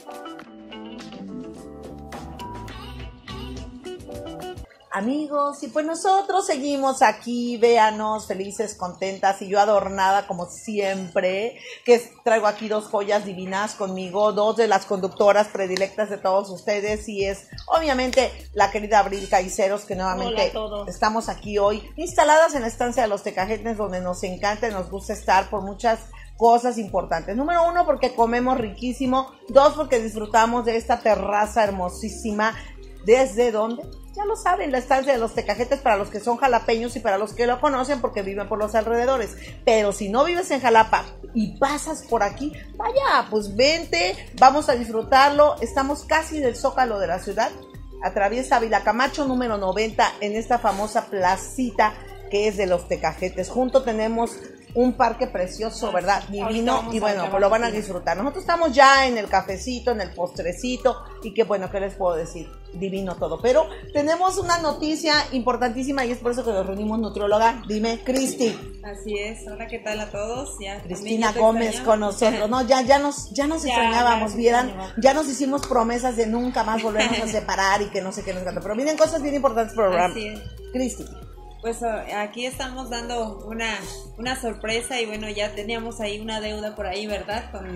Amigos, y pues nosotros seguimos aquí, véanos, felices, contentas, y yo adornada como siempre, que traigo aquí dos joyas divinas conmigo, dos de las conductoras predilectas de todos ustedes, y es obviamente la querida Abril Caiceros, que nuevamente estamos aquí hoy, instaladas en la estancia de los Tecajetes, donde nos encanta y nos gusta estar por muchas cosas importantes. Número uno, porque comemos riquísimo. Dos, porque disfrutamos de esta terraza hermosísima. ¿Desde dónde? Ya lo saben, la estancia de los Tecajetes, para los que son jalapeños y para los que lo conocen porque viven por los alrededores. Pero si no vives en Jalapa y pasas por aquí, vaya, pues vente, vamos a disfrutarlo. Estamos casi del Zócalo de la ciudad. Atraviesa Ávila Camacho, número 90, en esta famosa placita que es de los Tecajetes. Junto tenemos un parque precioso, ¿verdad? Divino, y bueno, pues lo van a disfrutar. Nosotros estamos ya en el cafecito, en el postrecito, y que bueno, ¿qué les puedo decir? Divino todo. Pero tenemos una noticia importantísima y es por eso que nos reunimos, nutrióloga. Dime, Cristi. Así es. Hola, ¿qué tal a todos? Cristina Gómez con nosotros. No, ya nos extrañábamos, vieran, ya nos hicimos promesas de nunca más volvernos a separar y que no sé qué nos canta. Pero vienen cosas bien importantes por el programa. Así es. Cristi. Pues aquí estamos dando una sorpresa y bueno, ya teníamos ahí una deuda por ahí, ¿verdad? Con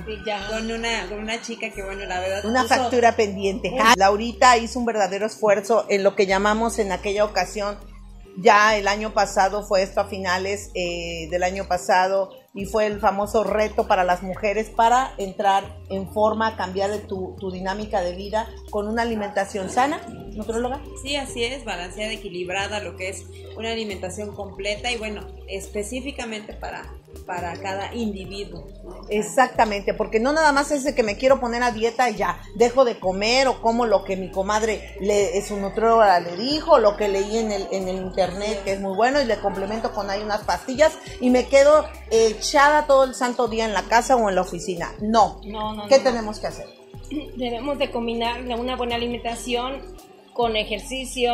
una chica que bueno, la verdad una factura pendiente. Laurita hizo un verdadero esfuerzo en lo que llamamos en aquella ocasión, ya el año pasado, fue esto a finales del año pasado, y fue el famoso reto para las mujeres para entrar en forma, cambiar de tu dinámica de vida con una alimentación sana, ¿nutrióloga? Sí, así es, balanceada, equilibrada, lo que es una alimentación completa y bueno, específicamente para cada individuo. Exactamente, porque no nada más es de que me quiero poner a dieta y ya, dejo de comer o como lo que mi comadre, su nutrióloga le dijo, lo que leí en el internet, que es muy bueno, y le complemento con ahí unas pastillas y me quedo echada todo el santo día en la casa o en la oficina. No. ¿Qué tenemos que hacer? Debemos de combinar una buena alimentación con ejercicio,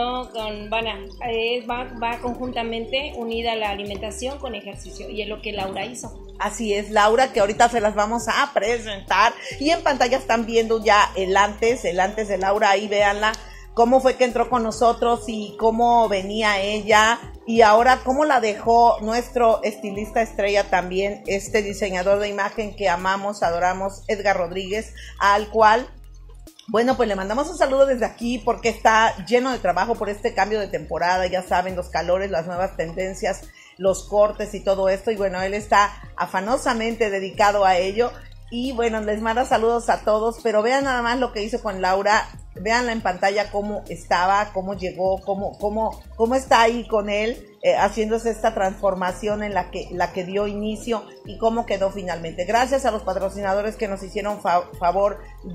va conjuntamente unida la alimentación con ejercicio, y es lo que Laura hizo. Así es, Laura, que ahorita se las vamos a presentar, y en pantalla están viendo ya el antes de Laura, ahí véanla, cómo fue que entró con nosotros y cómo venía ella, y ahora cómo la dejó nuestro estilista estrella también, este diseñador de imagen que amamos, adoramos, Edgar Rodríguez, al cual, bueno, pues le mandamos un saludo desde aquí porque está lleno de trabajo por este cambio de temporada, ya saben, los calores, las nuevas tendencias, los cortes y todo esto, y bueno, él está afanosamente dedicado a ello, y bueno, les manda saludos a todos, pero vean nada más lo que hizo con Laura, véanla en pantalla cómo estaba, cómo llegó, cómo está ahí con él, haciéndose esta transformación en la que dio inicio y cómo quedó finalmente. Gracias a los patrocinadores que nos hicieron favor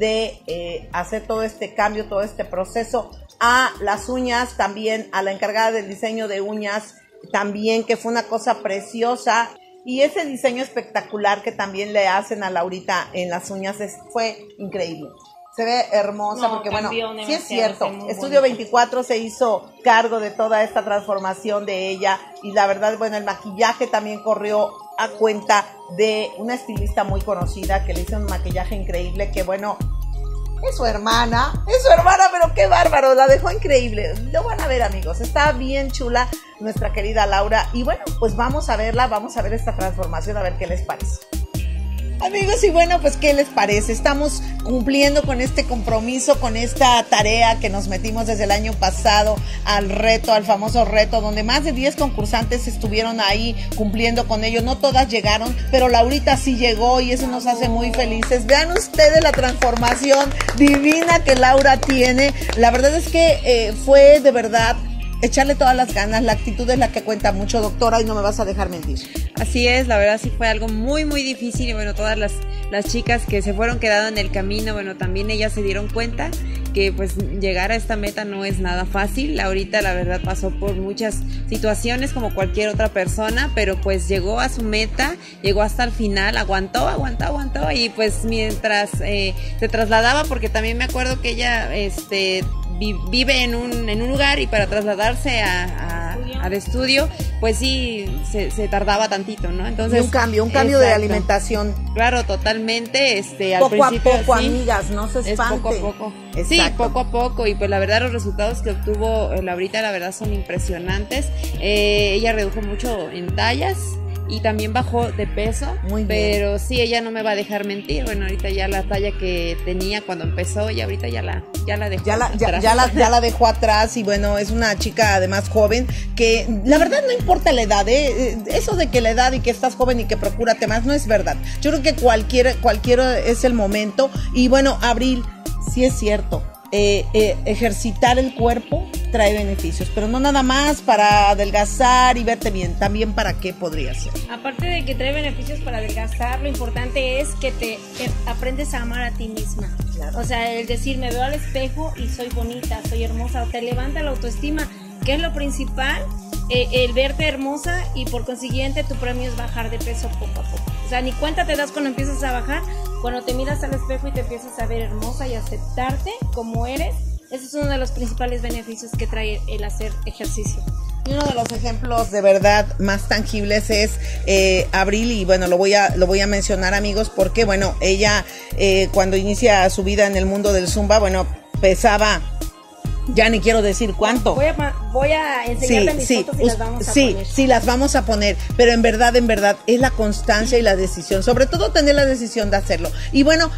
de hacer todo este cambio, todo este proceso, a las uñas también, a la encargada del diseño de uñas también, que fue una cosa preciosa. Y ese diseño espectacular que también le hacen a Laurita en las uñas fue increíble. Se ve hermosa porque bueno, sí es cierto, Estudio 24 se hizo cargo de toda esta transformación de ella, y la verdad, bueno, el maquillaje también corrió a cuenta de una estilista muy conocida que le hizo un maquillaje increíble, que bueno, es su hermana, pero qué bárbaro, la dejó increíble. Lo van a ver, amigos, está bien chula nuestra querida Laura, y bueno, pues vamos a verla, vamos a ver esta transformación, a ver qué les parece. Amigos, y bueno, pues ¿qué les parece? Estamos cumpliendo con este compromiso, con esta tarea que nos metimos desde el año pasado al famoso reto, donde más de 10 concursantes estuvieron ahí cumpliendo con ello. No todas llegaron, pero Laurita sí llegó y eso nos hace muy felices. Vean ustedes la transformación divina que Laura tiene. La verdad es que fue de verdad echarle todas las ganas, la actitud es la que cuenta mucho, doctora, y no me vas a dejar mentir. Así es, la verdad sí fue algo muy muy difícil, y bueno, todas las chicas que se fueron quedando en el camino, bueno, también ellas se dieron cuenta que pues llegar a esta meta no es nada fácil. Ahorita la verdad pasó por muchas situaciones como cualquier otra persona, pero pues llegó a su meta, llegó hasta el final, aguantó, y pues mientras se trasladaba, porque también me acuerdo que ella vive en un lugar, y para trasladarse a de estudio, pues sí, se tardaba tantito, ¿no? Entonces, y un cambio de alimentación. Claro, totalmente, al poco principio, a poco, sí, amigas, no se espanten. Poco a poco. Exacto. Sí, poco a poco, y pues la verdad los resultados que obtuvo Laurita, la verdad son impresionantes. Ella redujo mucho en tallas y también bajó de peso. Muy bien. Pero sí, ella no me va a dejar mentir. Bueno, ahorita ya la talla que tenía cuando empezó, y ahorita ya la dejó atrás. Ya la dejó atrás, y bueno, es una chica además joven, que la verdad no importa la edad, eso de que la edad y que estás joven y que procúrate más, no es verdad. Yo creo que cualquier es el momento. Y bueno, Abril, sí es cierto, ejercitar el cuerpo trae beneficios, pero no nada más para adelgazar y verte bien, también para qué podría ser. Aparte de que trae beneficios para adelgazar, lo importante es que te aprendes a amar a ti misma. Claro. O sea, el decir, me veo al espejo y soy bonita, soy hermosa, te levanta la autoestima, que es lo principal, el verte hermosa, y por consiguiente tu premio es bajar de peso poco a poco. O sea, ni cuenta te das cuando empiezas a bajar, cuando te miras al espejo y te empiezas a ver hermosa y aceptarte como eres. Ese es uno de los principales beneficios que trae el hacer ejercicio. Y uno de los ejemplos de verdad más tangibles es Abril, y bueno, lo voy a mencionar, amigos, porque bueno, ella cuando inicia su vida en el mundo del Zumba, bueno, pesaba, ya ni quiero decir cuánto. Voy a enseñarle mis fotos y las vamos a poner. Sí, las vamos a poner, pero en verdad es la constancia y la decisión, sobre todo tener la decisión de hacerlo. Y bueno,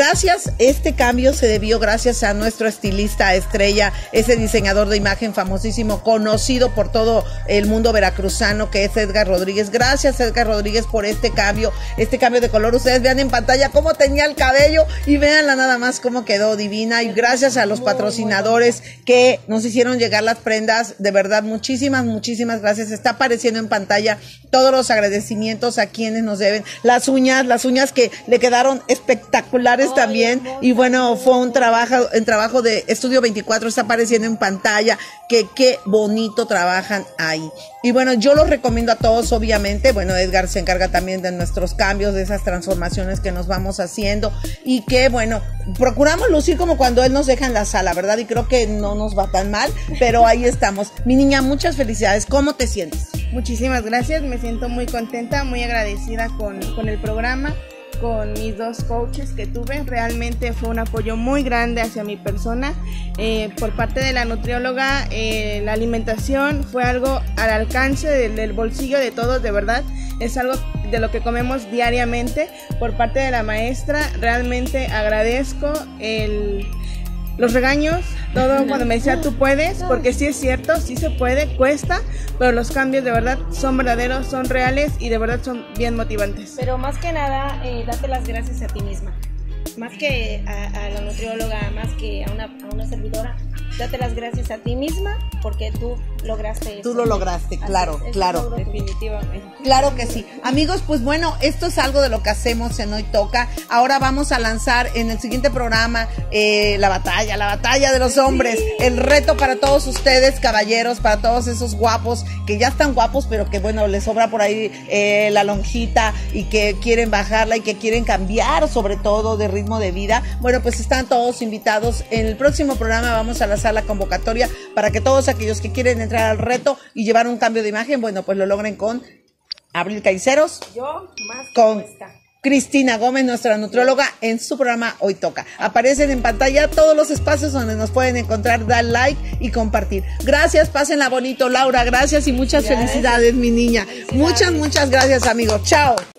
este cambio se debió gracias a nuestro estilista estrella, ese diseñador de imagen famosísimo, conocido por todo el mundo veracruzano, que es Edgar Rodríguez. Gracias, Edgar Rodríguez, por este cambio de color. Ustedes vean en pantalla cómo tenía el cabello y véanla nada más cómo quedó divina. Y gracias a los patrocinadores que nos hicieron llegar las prendas, de verdad, muchísimas gracias. Está apareciendo en pantalla todos los agradecimientos a quienes nos deben. Las uñas que le quedaron espectaculares también. Y bueno, fue un trabajo de Estudio 24, está apareciendo en pantalla, que qué bonito trabajan ahí. Y bueno, yo los recomiendo a todos, obviamente. Bueno, Edgar se encarga también de nuestros cambios, de esas transformaciones que nos vamos haciendo, y que bueno, procuramos lucir como cuando él nos deja en la sala, ¿verdad? Y creo que no nos va tan mal, pero ahí estamos. Mi niña, muchas felicidades. ¿Cómo te sientes? Muchísimas gracias, me siento muy contenta, muy agradecida con el programa, con mis dos coaches que tuve. Realmente fue un apoyo muy grande hacia mi persona. Por parte de la nutrióloga, la alimentación fue algo al alcance del bolsillo de todos, de verdad. Es algo de lo que comemos diariamente. Por parte de la maestra, realmente agradezco los regaños, todo cuando me decía tú puedes, porque sí es cierto, sí se puede, cuesta, pero los cambios de verdad son verdaderos, son reales y de verdad son bien motivantes. Pero más que nada, date las gracias a ti misma, más que a la nutrióloga, más que a una servidora. Date las gracias a ti misma porque tú lograste eso. Tú lo lograste, claro, claro. Definitivamente. Claro que sí. Amigos, pues bueno, esto es algo de lo que hacemos en Hoy Toca. Ahora vamos a lanzar en el siguiente programa la batalla de los hombres. Sí. El reto para todos ustedes, caballeros, para todos esos guapos que ya están guapos, pero que bueno, les sobra por ahí la lonjita y que quieren bajarla y que quieren cambiar sobre todo de ritmo de vida. Bueno, pues están todos invitados. En el próximo programa vamos a lanzar la convocatoria para que todos aquellos que quieren entrar al reto y llevar un cambio de imagen, bueno, pues lo logren con Abril Caiceros, yo más con Cristina Gómez, nuestra nutrióloga, en su programa Hoy Toca. Aparecen en pantalla todos los espacios donde nos pueden encontrar, dar like y compartir. Gracias, pásenla bonito, Laura, gracias y muchas felicidades, mi niña. Muchas gracias, amigos. Chao.